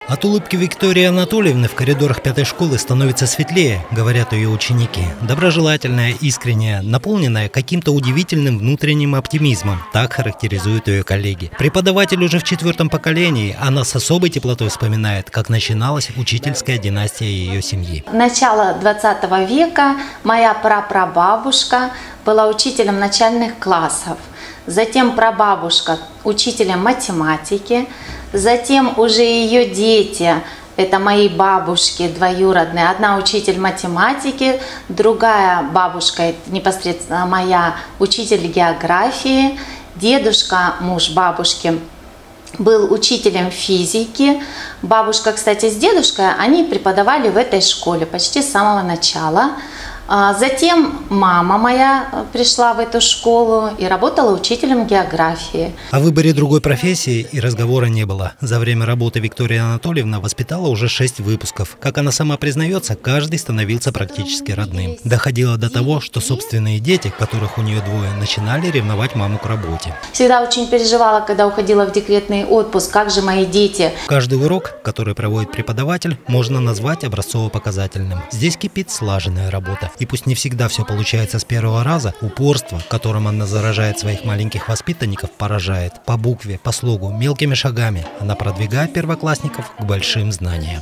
От улыбки Виктории Анатольевны в коридорах 5-й школы становится светлее, говорят ее ученики. Доброжелательная, искренняя, наполненная каким-то удивительным внутренним оптимизмом. Так характеризуют ее коллеги. Преподаватель уже в 4-м поколении. Она с особой теплотой вспоминает, как начиналась учительская династия ее семьи. Начало 20 века моя прапрабабушка была учителем начальных классов. Затем прабабушка учителем математики. Затем уже ее дети, это мои бабушки двоюродные, одна учитель математики, другая бабушка, непосредственно моя, учитель географии, дедушка, муж бабушки, был учителем физики. Бабушка, кстати, с дедушкой, они преподавали в этой школе почти с самого начала. Затем мама моя пришла в эту школу и работала учителем географии. О выборе другой профессии и разговора не было. За время работы Виктория Анатольевна воспитала уже 6 выпусков. Как она сама признается, каждый становился практически родным. Доходило до того, что собственные дети, которых у нее 2, начинали ревновать маму к работе. Всегда очень переживала, когда уходила в декретный отпуск, как же мои дети. Каждый урок, который проводит преподаватель, можно назвать образцово-показательным. Здесь кипит слаженная работа. И пусть не всегда все получается с первого раза, упорство, которым она заражает своих маленьких воспитанников, поражает. По букве, по слогу, мелкими шагами она продвигает первоклассников к большим знаниям.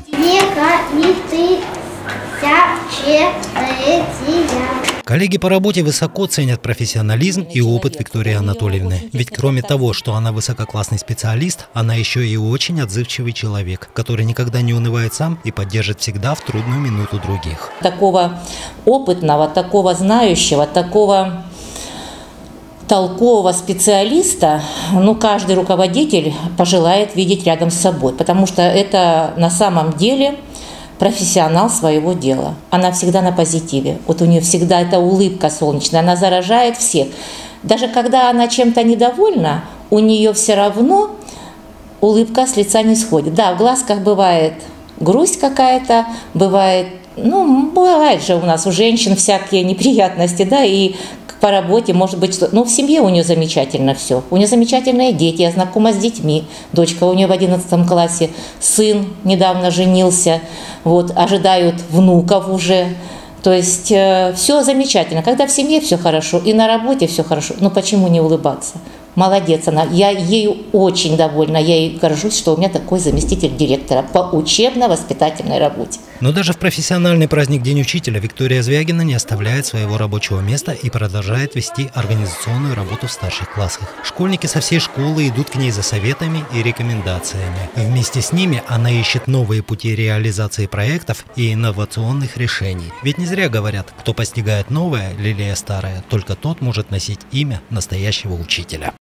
Коллеги по работе высоко ценят профессионализм и опыт Виктории Анатольевны. Ведь кроме того, что она высококлассный специалист, она еще и очень отзывчивый человек, который никогда не унывает сам и поддержит всегда в трудную минуту других. Такого опытного, такого знающего, такого толкового специалиста, каждый руководитель пожелает видеть рядом с собой, потому что это на самом деле профессионал своего дела. Она всегда на позитиве. Вот у нее всегда эта улыбка солнечная, она заражает всех. Даже когда она чем-то недовольна, у нее все равно улыбка с лица не сходит. Да, в глазках бывает грусть какая-то, бывает, бывает же у нас у женщин всякие неприятности, да, и по работе, может быть, что... Но в семье у нее замечательно все. У нее замечательные дети, я знакома с детьми. Дочка у нее в 11 классе, сын недавно женился, ожидают внуков уже. То есть все замечательно. Когда в семье все хорошо и на работе все хорошо, почему не улыбаться? Молодец она. Я ею очень довольна. Я ей горжусь, что у меня такой заместитель директора по учебно-воспитательной работе. Но даже в профессиональный праздник День учителя Виктория Звягина не оставляет своего рабочего места и продолжает вести организационную работу в старших классах. Школьники со всей школы идут к ней за советами и рекомендациями. И вместе с ними она ищет новые пути реализации проектов и инновационных решений. Ведь не зря говорят, кто постигает новое, лелея старое, только тот может носить имя настоящего учителя.